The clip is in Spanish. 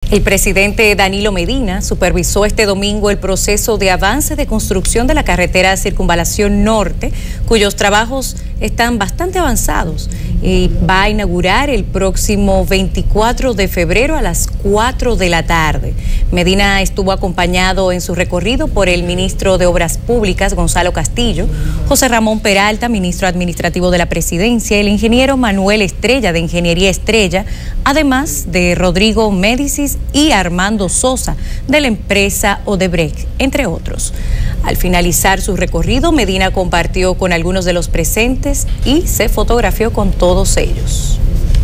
El presidente Danilo Medina supervisó este domingo el proceso de avance de construcción de la carretera Circunvalación Norte, cuyos trabajos están bastante avanzados y va a inaugurar el próximo 24 de febrero a las 4 de la tarde. Medina estuvo acompañado en su recorrido por el ministro de Obras Públicas, Gonzalo Castillo, José Ramón Peralta, ministro administrativo de la Presidencia, el ingeniero Manuel Estrella de Ingeniería Estrella, además de Rodrigo Médicis y Armando Sosa de la empresa Odebrecht, entre otros. Al finalizar su recorrido, Medina compartió con algunos de los presentes y se fotografió con todos ellos.